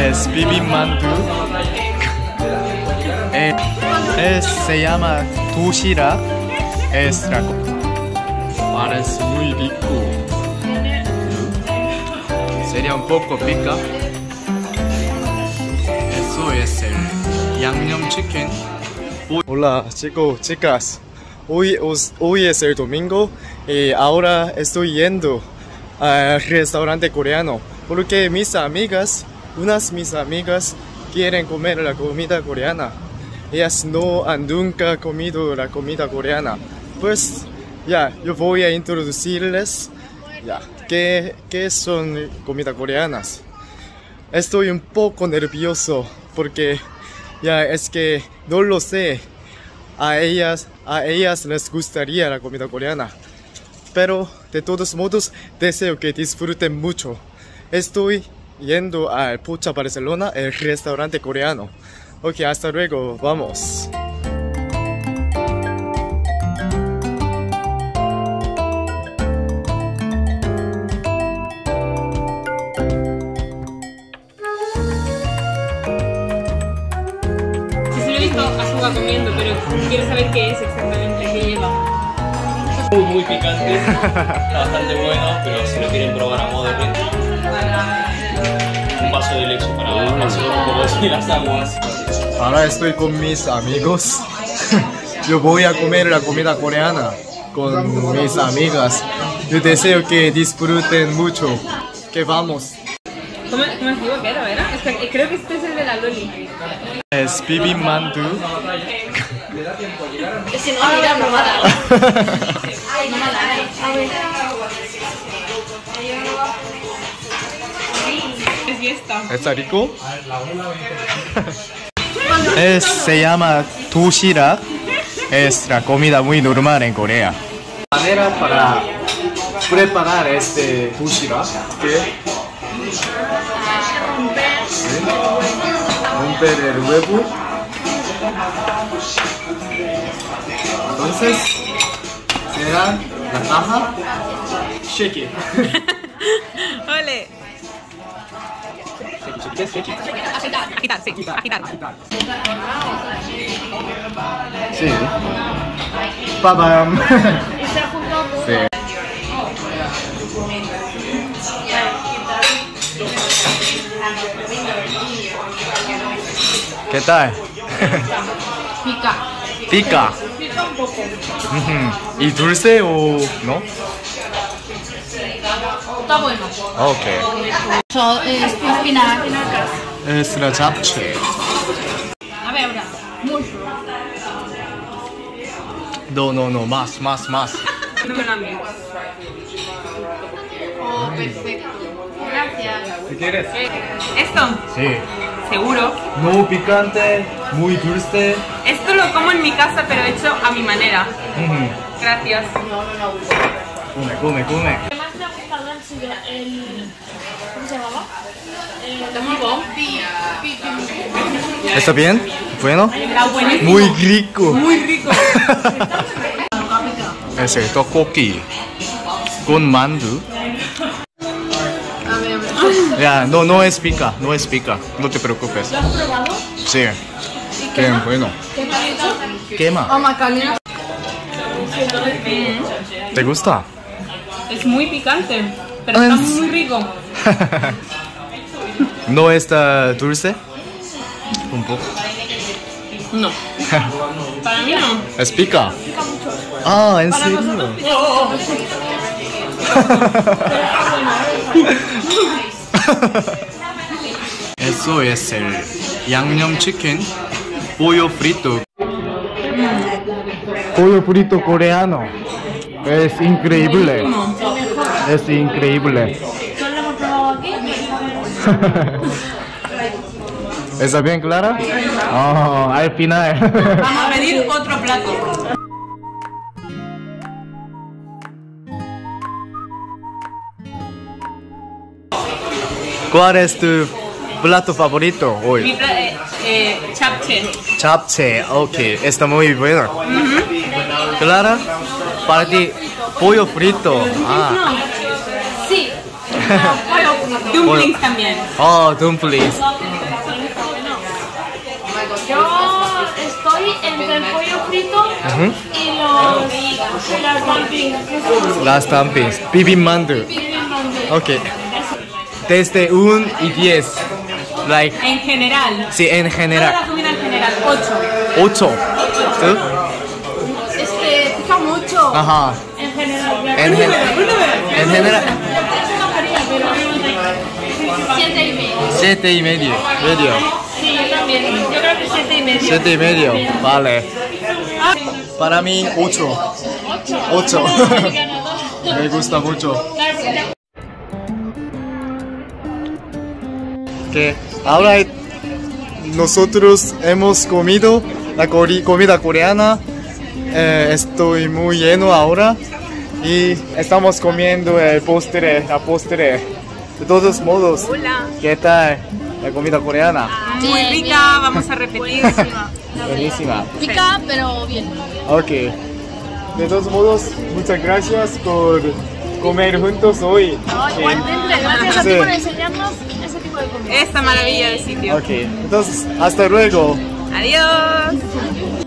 Es bibimandu. Se llama Toshira. Es la... Parece muy rico. Sería un poco pica. Eso es el Yangnyeom Chicken. Hola chicos, chicas. Hoy es el domingo y ahora estoy yendo al restaurante coreano porque mis amigas quieren comer la comida coreana. Ellas no han nunca comido la comida coreana. Pues ya, yo voy a introducirles qué son comidas coreanas. Estoy un poco nervioso porque es que no lo sé. A ellas les gustaría la comida coreana, pero de todos modos deseo que disfruten mucho. Estoy yendo al Pocha Barcelona, el restaurante coreano. Ok, hasta luego, vamos. Comiendo, pero quiero saber qué es exactamente, qué lleva. Muy picante, está bastante bueno, pero si lo quieren probar a modo de un vaso de leche para absorber un poco de las aguas. Ahora estoy con mis amigos. Yo voy a comer la comida coreana con mis amigas. Yo deseo que disfruten mucho. Que vamos. ¿Cómo es digo que era, verdad? Creo que este es el de la Loli. Es bibimandu. Si no, mira, no mala. Es fiesta. ¿Está rico? Se llama Toshira. Es la comida muy normal en Corea. La manera para preparar este Toshira romper el huevo. Entonces será la caja. Shake it. Ole. Agitar, sí, agitar. Sí. ¡Pabam! Sí. ¿Qué tal? Pica. Pica. Pica un poco. ¿Y dulce o no? Está bueno. Ok. Espinacas. Es la japchae. A ver, ahora. Mucho. No, más. No me lo amigo. Oh, perfecto. Gracias. ¿Qué quieres? ¿Esto? Sí. ¿Seguro? No picante, muy dulce. Esto lo como en mi casa, pero hecho a mi manera. Gracias. Come. ¿Qué más me ha gustado han sido el... ¿Cómo se llamaba? Está muy bueno. ¿Está bien? ¿Bueno? Está buenísimo. Muy rico. Muy rico. Es el tteokbokki con mandu. Ya, no es pica, no te preocupes. ¿Lo has probado? Sí. Qué bueno. ¿Qué te ha hecho? Quema. ¿Te gusta? Es muy picante, pero está muy rico. ¿No está dulce? Un poco. No. Para mí no. ¿Es pica? Ah, ¿en serio? Eso es el Yangnyeom Chicken, pollo frito. Pollo frito coreano. Es increíble. Es increíble. ¿Solo lo hemos probado aquí? ¿Está bien clara? Oh, al final. Vamos a pedir otro plato. ¿Cuál es tu plato favorito hoy? Mi japchae. Japchae, ok, está muy bueno. Clara, para ti, pollo frito. Ah. Sí. Dumplings también. Oh, dumplings. y las dumplings. Las dumplings. Bibimandu. Ok. Desde 1 y 10. Like, En general. sí, en Toda general. la comida en general, 8. 8. ¿Tú? Pica mucho. Ajá. En general. En general. Yo bajaría, pero 7,5. 7 y medio. Medio. Sí, yo también. Yo creo que 7,5. 7 y medio. Vale. Para mí, 8. 8. Me gusta mucho. Que ahora nosotros hemos comido la comida coreana. Estoy muy lleno ahora y estamos comiendo el postre, la postre. De todos modos, Hola. ¿qué tal la comida coreana? Muy rica, vamos a repetir. Buenísima. Pica, pero bien. Ok. De todos modos, muchas gracias por comer juntos hoy. Igualmente, gracias a ti Sí. por enseñarnos ese tipo de comida. Esta maravilla de sitio. Ok, entonces, hasta luego. Adiós.